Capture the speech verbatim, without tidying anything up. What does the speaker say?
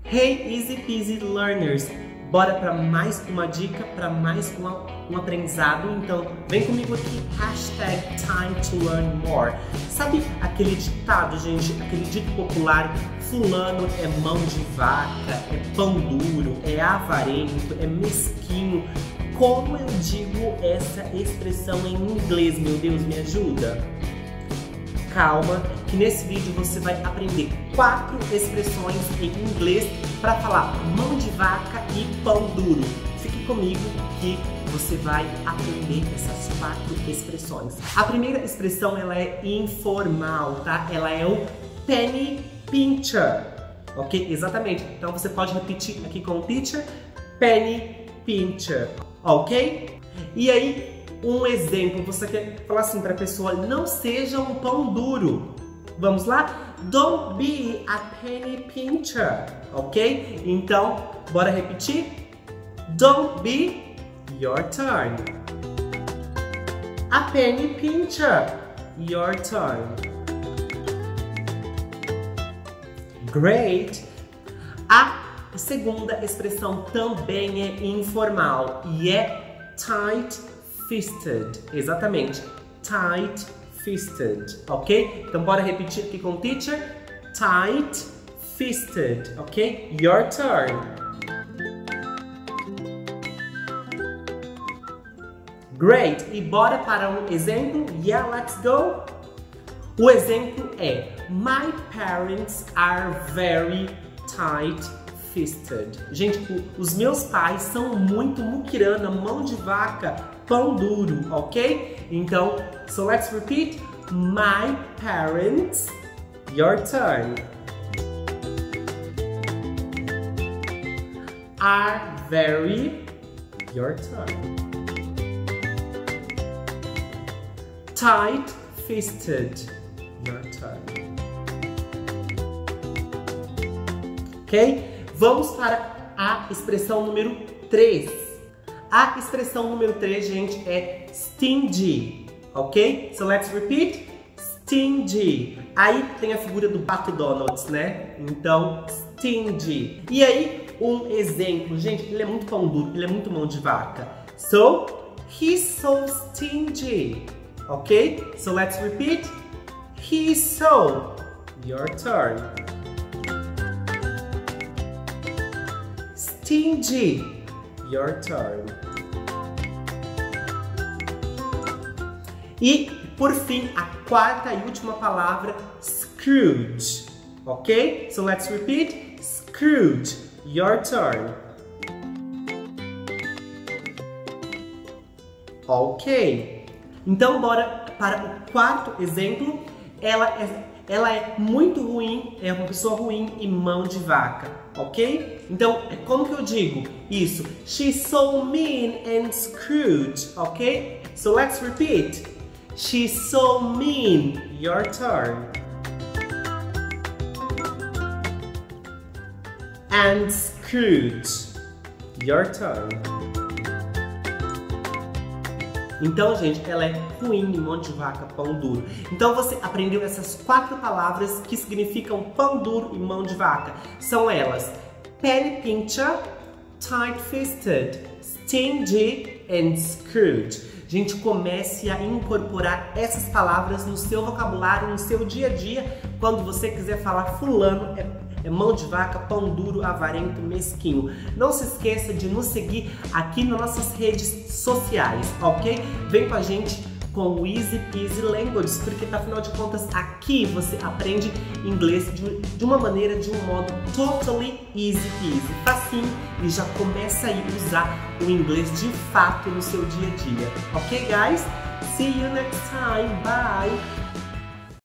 Hey Easy Peasy Learners! Bora para mais uma dica, para mais uma, um aprendizado. Então, vem comigo aqui, hashtag Time to Learn More. Sabe aquele ditado, gente, aquele dito popular, fulano é mão de vaca, é pão duro, é avarento, é mesquinho. Como eu digo essa expressão em inglês, meu Deus, me ajuda? Calma, que nesse vídeo você vai aprender quatro expressões em inglês para falar mão de vaca e pão duro. Fique comigo que você vai aprender essas quatro expressões. A primeira expressão, ela é informal, tá? Ela é o penny pincher, ok? Exatamente. Então você pode repetir aqui com o teacher, penny pincher, ok? E aí, um exemplo, você quer falar assim para a pessoa, não seja um pão duro. Vamos lá? Don't be a penny pincher, ok? Então, bora repetir? Don't be, your turn. A penny pincher, your turn. Great! A segunda expressão também é informal e é tight fisted, exatamente, tight fisted, ok? Então bora repetir aqui com o teacher, tight fisted, ok? Your turn. Great! E bora para um exemplo? Yeah, let's go! O exemplo é, my parents are very tight fisted. Gente, os meus pais são muito muquirana, mão de vaca, pão duro, ok? Então, so let's repeat. My parents, your turn, are very, your turn, tight-fisted, your turn. Ok? Vamos para a expressão número três. A expressão número três, gente, é stingy, ok? So let's repeat. Stingy. Aí tem a figura do Pato Donald, né? Então, stingy. E aí, um exemplo. Gente, ele é muito pão duro, ele é muito mão de vaca. So, he's so stingy, ok? So let's repeat. He's so. Your turn. Stingy. Your turn. E, por fim, a quarta e última palavra, Scrooge, ok? So let's repeat. Scrooge, your turn. Ok. Então, bora para o quarto exemplo. Ela é, ela é muito ruim, é uma pessoa ruim e mão de vaca, ok? Então, como que eu digo isso? She's so mean and Scrooge, ok? So let's repeat. She's so mean. Your turn. And Scrooge. Your turn. Então, gente, ela é ruim, mão de vaca, pão duro. Então, você aprendeu essas quatro palavras que significam pão duro e mão de vaca. São elas: penny pincher, tight-fisted, stingy and Scrooge. Gente, comece a incorporar essas palavras no seu vocabulário, no seu dia a dia, quando você quiser falar fulano é, é mão de vaca, pão duro, avarento, mesquinho. Não se esqueça de nos seguir aqui nas nossas redes sociais, ok? Vem com a gente com o Easy Peasy Languages, porque afinal de contas aqui você aprende inglês de, de uma maneira, de um modo totally easy peasy, facinho, e já começa aí a usar o inglês de fato no seu dia a dia. Ok, guys? See you next time. Bye!